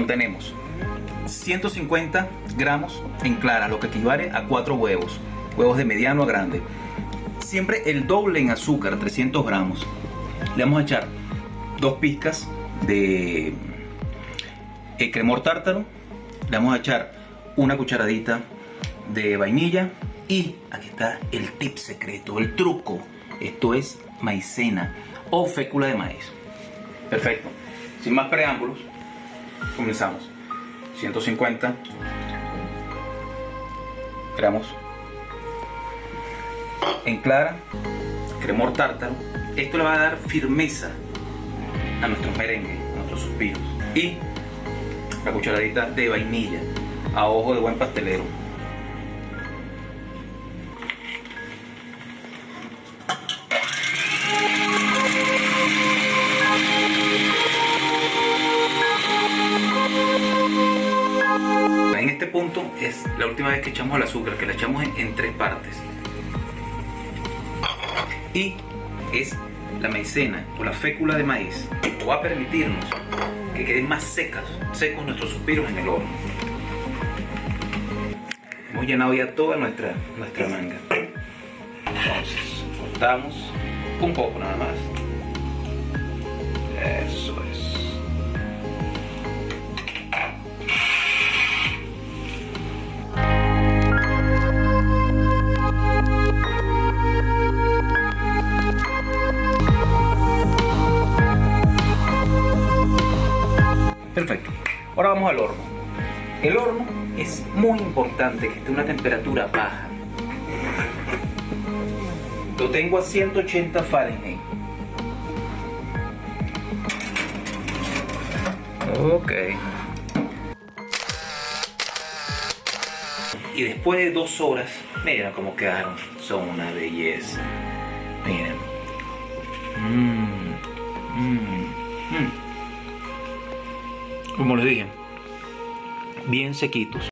contenemos 150 gramos en clara, lo que equivale a 4 huevos de mediano a grande. Siempre el doble en azúcar, 300 gramos. Le vamos a echar 2 pizcas de cremor tártaro. Le vamos a echar una cucharadita de vainilla. Y aquí está el tip secreto, el truco. Esto es maicena o fécula de maíz. Perfecto. Sin más preámbulos, comenzamos. 150 gramos en clara, cremor tártaro. Esto le va a dar firmeza a nuestros merengues, a nuestros suspiros. Y la cucharadita de vainilla a ojo de buen pastelero. En este punto es la última vez que echamos el azúcar, que la echamos en 3 partes. Y es la maicena o la fécula de maíz que va a permitirnos que queden más secos nuestros suspiros en el horno. Hemos llenado ya toda nuestra manga. Entonces, cortamos un poco nada más. Eso es. Perfecto. Ahora vamos al horno. El horno es muy importante que esté a una temperatura baja. Lo tengo a 180 Fahrenheit. Ok. Y después de 2 horas, miren cómo quedaron. Son una belleza. Miren. Como les dije, bien sequitos.